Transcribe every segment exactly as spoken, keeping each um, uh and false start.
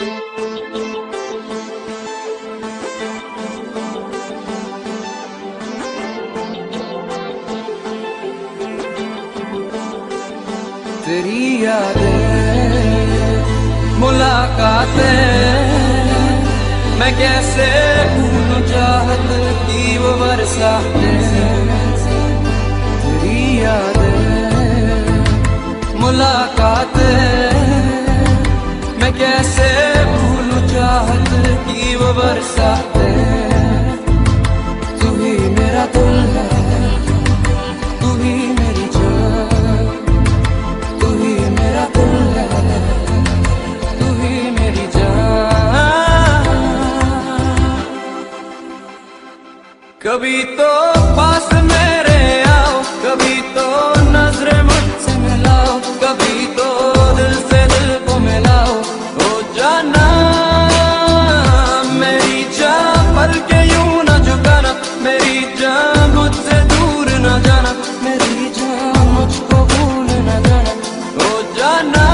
तेरी यादें मुलाकातें मैं कैसे भूलूं चाहत की वो बरसातें। तेरी यादें मुलाकातें मैं कैसे भूलूं चाहत की वो बरसातें। तू ही मेरा दिल है, तू ही मेरी जान, तू ही मेरा दिल है, तू ही मेरी जान। कभी तो पास मेरे आओ, कभी तो नजरें मुझसे मिलाओ, कभी तो दिल से दिल को मिलाओ। ओ जाना मेरी जान, पल के यूं न झुकाना, मेरी जान मुझसे दूर न जाना, मेरी जान मुझको भूल न जाना। ओ जाना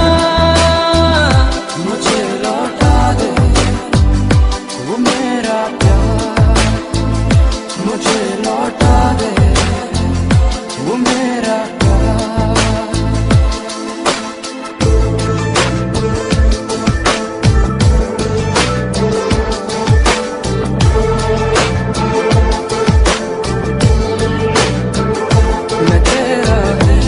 मुझे लौटा दे वो मेरा प्यार, मुझे लौटा दे वो मेरा प्यार। मैं तेरा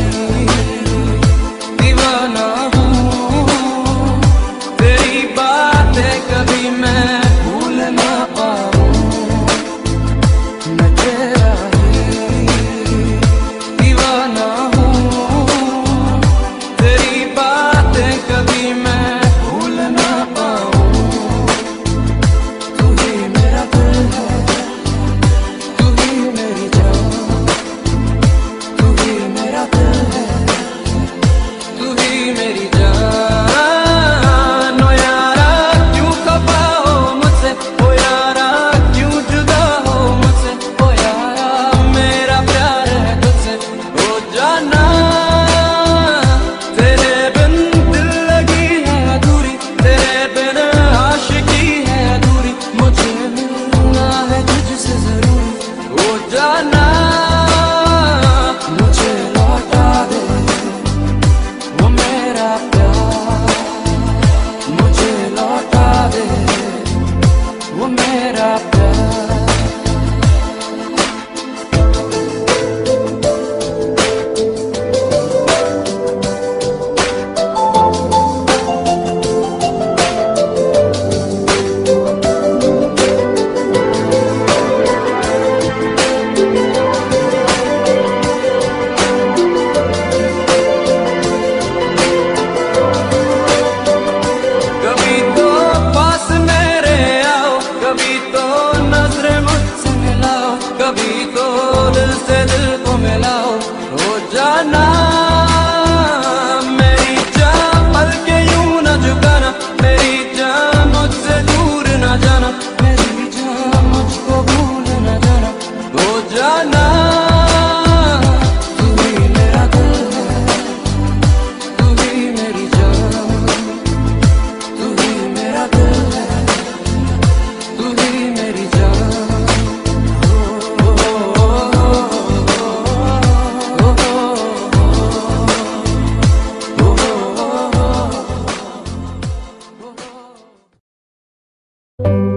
दीवाना हूँ, तेरी बातें कभी मैं भूल ना पाऊँ। मैं तेरा दीवाना हूँ, तेरी बातें कभी मैं भूल ना पाऊँ। तू ही मेरा दिल है, तू ही मेरी जान, तू ही मेरा दिल है, तू ही मेरी जान। ओ यारा क्यों खफा हो मुझसे, ओ यारा क्यों जुदा हो मुझसे, ओ यारा मेरा प्यार है तुझसे। ओ जाना तेरे बिन दिल लगी है अधूरी, तेरे बिन आशिकी है अधूरी, मुझे मिलना है तुझसे जरूरी। ओ जाना मुझे लौटा दे वो मेरा प्यार, मुझे लौटा दे वो मेरा प्यार। कभी तो पास मेरे आओ, कभी तो नजरें मुझसे मिलाओ, कभी तो दिल से दिल को मिलाओ। हो जाना मेरी जान, पल के यूं न झुकाना, मेरी जान मुझसे दूर न जाना, मेरी जान मुझको भूल न जाना। हो जाना तू ही मेरा दिल है, तू ही मेरी जान, तू ही मेरा दिल है, तू ही मेरी जान। ओ, ओ, ओ, ओ, ओ, ओ, ओ, ओ, ओ, ओ।